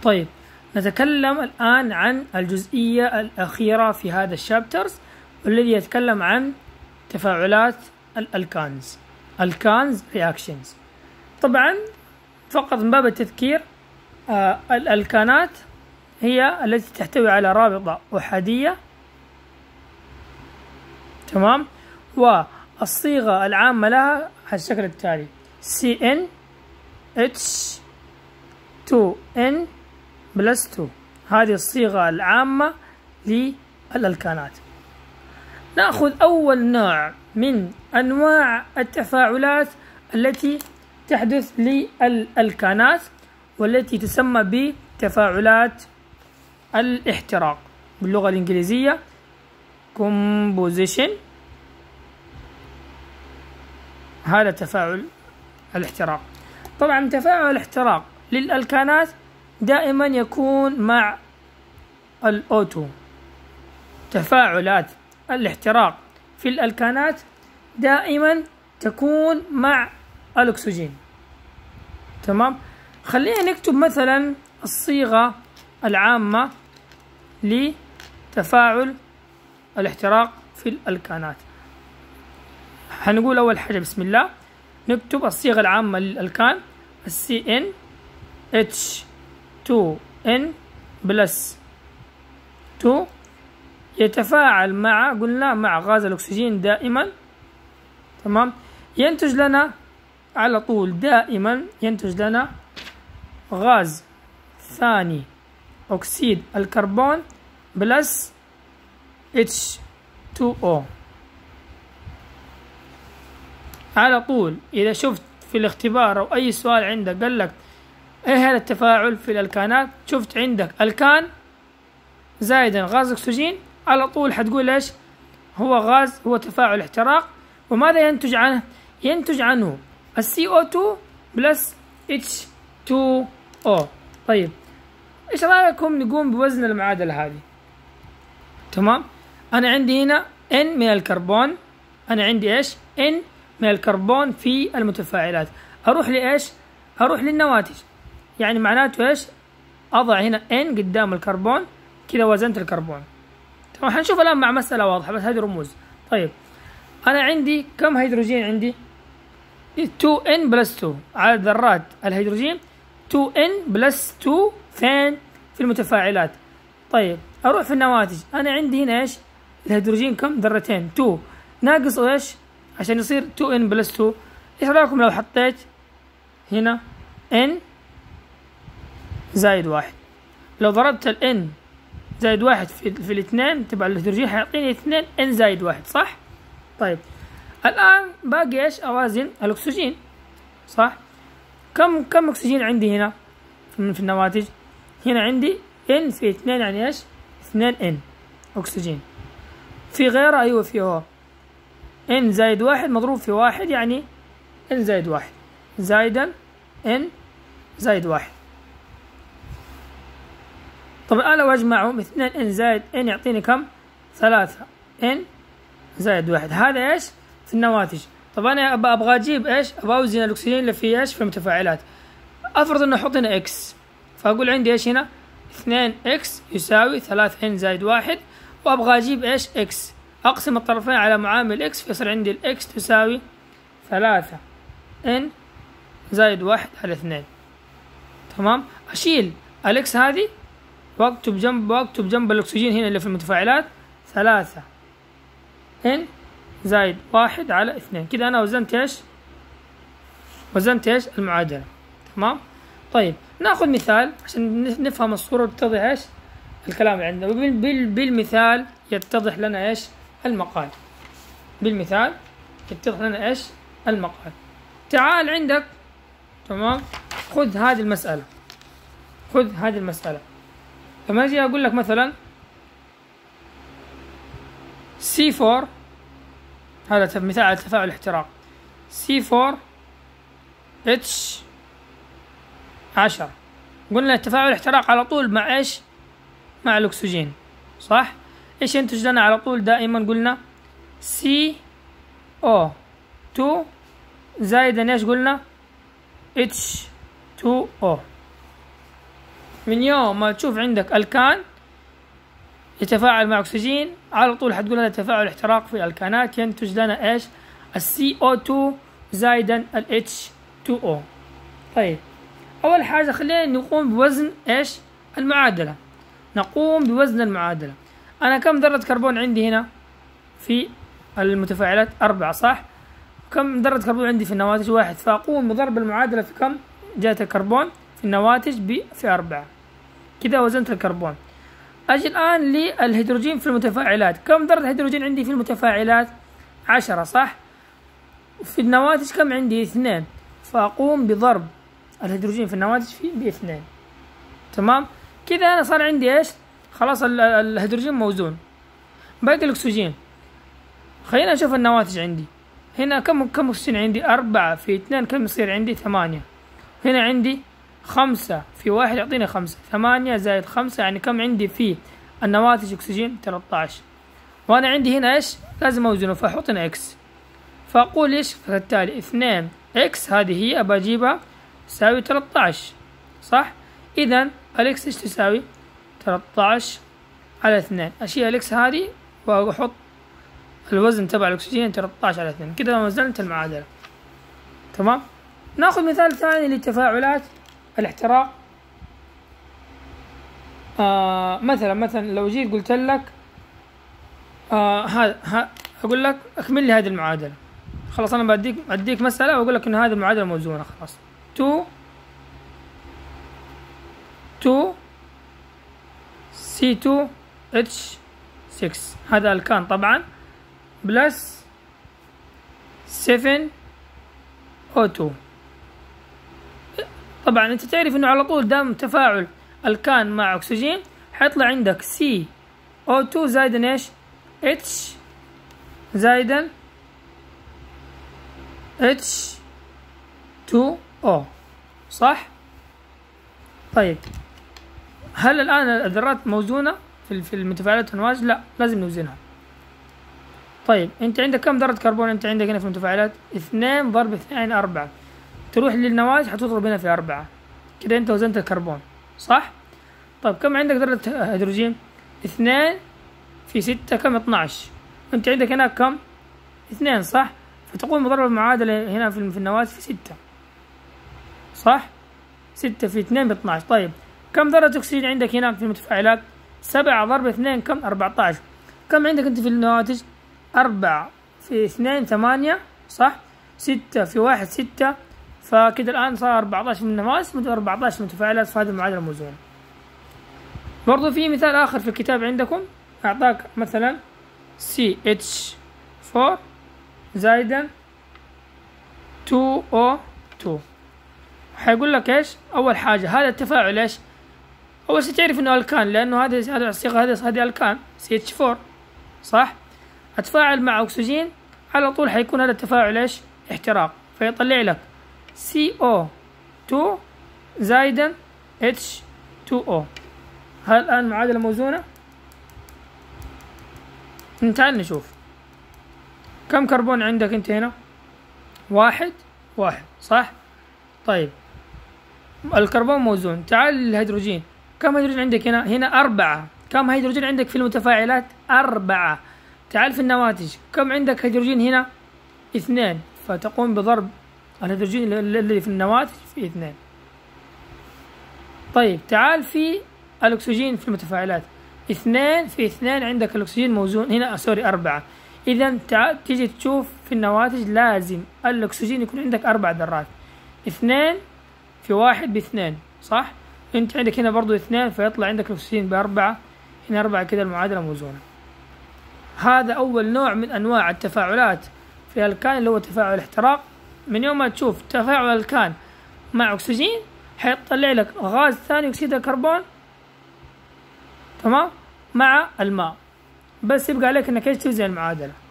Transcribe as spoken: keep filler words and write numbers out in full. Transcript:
طيب نتكلم الآن عن الجزئية الأخيرة في هذا الشابترز، والذي يتكلم عن تفاعلات الألكانز الكانز رياكشنز. طبعا فقط من باب التذكير، آه الألكانات هي التي تحتوي على رابطة أحادية، تمام، والصيغة العامة لها على الشكل التالي: سي إن إتش تو إن بلس تو. هذه الصيغة العامة للألكانات. نأخذ أول نوع من أنواع التفاعلات التي تحدث للألكانات، والتي تسمى بتفاعلات الاحتراق باللغة الإنجليزية composition. هذا تفاعل الاحتراق. طبعا تفاعل الاحتراق للألكانات دائما يكون مع الأوتو. تفاعلات الاحتراق في الألكانات دائما تكون مع الأكسجين، تمام. خلينا نكتب مثلا الصيغة العامة لتفاعل الاحتراق في الألكانات. هنقول أول حاجة بسم الله، نكتب الصيغة العامة للألكان: سي إن إتش تو إن بلس تو يتفاعل مع، قلنا مع غاز الأكسجين دائما، تمام. ينتج لنا على طول دائما ينتج لنا غاز ثاني أكسيد الكربون بلس إتش تو أو. على طول إذا شفت في الاختبار أو أي سؤال عندك قال لك إيه هذا التفاعل في الألكانات، شفت عندك ألكان زائدا غاز أكسجين، على طول حتقول إيش هو غاز، هو تفاعل احتراق. وماذا ينتج عنه؟ ينتج عنه السي أو تو بلس إتش تو أو. طيب إيش رأيكم نقوم بوزن المعادلة هذه؟ تمام. أنا عندي هنا N من الكربون، أنا عندي إيش N من الكربون في المتفاعلات. أروح لإيش؟ أروح للنواتج، يعني معناته إيش؟ أضع هنا N قدام الكربون، كذا وزنت الكربون. تمام. حنشوف الآن مع مسألة واضحة، بس هذه رموز. طيب أنا عندي كم هيدروجين؟ عندي تو إن بلس تو، عدد ذرات الهيدروجين تو إن بلس تو فين؟ في المتفاعلات. طيب أروح في النواتج، أنا عندي هنا إيش؟ الهيدروجين كم؟ ذرتين، تو، ناقص إيش عشان يصير تو إن بلس تو؟ إيش رأيكم لو حطيت هنا إن زائد واحد؟ لو ضربت الإن زائد واحد في, في الاثنين تبع الهيدروجين حيعطيني اثنين إن زائد واحد، صح؟ طيب الآن باقي إيش؟ أوازن الأكسجين، صح؟ كم كم أكسجين عندي هنا في النواتج؟ هنا عندي إن في اثنين، يعني إيش؟ اثنين إن أكسجين. في غيره؟ أيوة في هو إن زائد واحد مضروب في واحد، يعني إن زائد واحد زائدا إن زائد واحد. طب أنا لو أجمعهم اثنين إن زائد إن يعطيني كم؟ ثلاثة إن زائد واحد. هذا إيش؟ في النواتج. طب أنا أبغى أجيب إيش؟ أبغى أوزن الأكسجين اللي في إيش؟ في المتفاعلات. أفرض إنه أحط هنا إكس، فأقول عندي إيش هنا؟ اثنين إكس يساوي ثلاثة إن زائد واحد، وأبغى أجيب إيش؟ إكس، أقسم الطرفين على معامل إكس، فيصير عندي الإكس تساوي ثلاثة إن زائد واحد على اثنين، تمام. أشيل الإكس هذه واكتب جنب واكتب جنب الأكسجين هنا اللي في المتفاعلات ثلاثة إن زائد واحد على اثنين. كده أنا وزنت إيش؟ وزنت إيش؟ المعادلة، تمام. طيب ناخذ مثال عشان نفهم الصورة وتتضح إيش الكلام اللي عندنا. بالمثال يتضح لنا إيش المقال. بالمثال يتضح لنا إيش المقال. تعال عندك، تمام، خذ هذه المسألة، خذ هذه المسألة. لما أجي أقول لك مثلا سي فور، هذا مثال على تفاعل الاحتراق، سي فور إتش عشرة، قلنا التفاعل الاحتراق على طول مع إيش؟ مع الأكسجين، صح؟ إيش ينتج لنا على طول دائما؟ قلنا سي أو تو زائدا إيش قلنا؟ إتش تو أو. من يوم ما تشوف عندك الكان يتفاعل مع أكسجين على طول حتقول هذا تفاعل احتراق في الكانات، ينتج لنا إيش؟ ال سي أو تو زائدا ال إتش تو أو. طيب أول حاجة خلينا نقوم بوزن إيش؟ المعادلة. نقوم بوزن المعادلة. أنا كم ذرة كربون عندي هنا في المتفاعلات؟ أربعة صح؟ كم ذرة كربون عندي في النواتج؟ واحد. فأقوم بضرب المعادلة في كم جهة الكربون في النواتج ب في أربعة. كذا وزنت الكربون. أجي الآن للهيدروجين في المتفاعلات. كم ذرة هيدروجين عندي في المتفاعلات؟ عشرة صح؟ في النواتج كم عندي؟ اثنين. فأقوم بضرب الهيدروجين في النواتج في باثنين. تمام؟ كذا أنا صار عندي إيش؟ خلاص الهيدروجين موزون. باقي الأكسجين. خلينا نشوف النواتج عندي. هنا كم كم أكسجين عندي؟ أربعة في اثنين كم يصير عندي؟ ثمانية. هنا عندي خمسة في واحد يعطيني خمسة. ثمانية زائد خمسة يعني كم عندي في النواتج أكسجين؟ ثلاثة عشر. وأنا عندي هنا إيش؟ لازم أوزنه فأحط هنا إكس. فأقول إيش؟ فبالتالي اثنين إكس هذه هي أبى أجيبها تساوي ثلاثة عشر صح؟ إذا الإكس إيش تساوي؟ ثلاثة عشر على اثنين. أشيل الإكس هذه وأحط الوزن تبع الأكسجين ثلاثة عشر على اثنين. كده وزنت المعادلة. تمام؟ ناخذ مثال ثاني للتفاعلات الاحتراق. آه مثلا مثلا لو جيت قلت لك آه هذا ها أقول لك أكمل لي هذه المعادلة. خلاص أنا بديك أديك مسألة وأقول لك إن هذه المعادلة موزونة خلاص. تو تو سي تو اتش ستة هذا الكان طبعا بلس سبعة او تو. طبعا انت تعرف انه على طول دام تفاعل الكان مع اكسجين حيطلع عندك سي او تو زائدا ايش؟ اتش زائدا اتش تو او صح؟ طيب هل الان الذرات موزونة في في المتفاعلات والنواتج؟ لا، لازم نوزنها. طيب انت عندك كم ذرة كربون انت عندك هنا في المتفاعلات؟ اثنين ضرب اثنين أربعة. تروح للنواتج حتضرب هنا في أربعة. كده انت وزنت الكربون صح؟ طيب كم عندك ذرة هيدروجين؟ اثنين في ستة كم؟ اثناعش. انت عندك هنا كم؟ اثنين صح؟ فتقوم بضرب المعادلة هنا في النواتج في ستة صح؟ ستة في اثنين باثناعش. طيب كم ذرة أكسجين عندك هنا في المتفاعلات؟ سبعة ضرب اثنين كم؟ أربعة عشر. كم عندك انت في النواتج؟ أربعة في اثنين ثمانية صح؟ ستة في واحد ستة. فكده الآن صار أربعة عشر من النواتج أربعة عشر متفاعلات. في هذه المعادلة الموزونة. برضو في مثال آخر في الكتاب عندكم أعطاك مثلا سي اتش أربعة زائدا تو او تو. حيقول لك ايش؟ أول حاجة هذا التفاعل ايش؟ أول شيء تعرف إنه الكان لأنه هذه هذه الصيغة هذه هذه الكان سي اتش أربعة صح؟ أتفاعل مع أكسجين على طول حيكون هذا التفاعل ايش؟ احتراق. فيطلع لك سي او تو زائدا اتش تو او. هل الآن معادلة موزونة؟ تعال نشوف كم كربون عندك انت هنا؟ واحد واحد صح؟ طيب الكربون موزون. تعال للهيدروجين. كم هيدروجين عندك هنا؟ هنا أربعة. كم هيدروجين عندك في المتفاعلات؟ أربعة. تعال في النواتج. كم عندك هيدروجين هنا؟ اثنين. فتقوم بضرب الهيدروجين الذي في النواتج في اثنين. طيب تعال في الأكسجين في المتفاعلات. اثنين في اثنين عندك الأكسجين موزون هنا سوري أربعة. إذا تعال تيجي تشوف في النواتج لازم الأكسجين يكون عندك أربع ذرات. اثنين في واحد باثنين صح؟ انت عندك هنا برضو اثنين فيطلع عندك الأكسجين بأربعة. هنا أربعة كده المعادلة موزونة. هذا أول نوع من أنواع التفاعلات في الكان اللي هو تفاعل الاحتراق. من يوم ما تشوف تفاعل الكان مع أكسجين حيطلع لك غاز ثاني أكسيد الكربون تمام مع الماء. بس يبقى عليك انك ايش توزن المعادلة.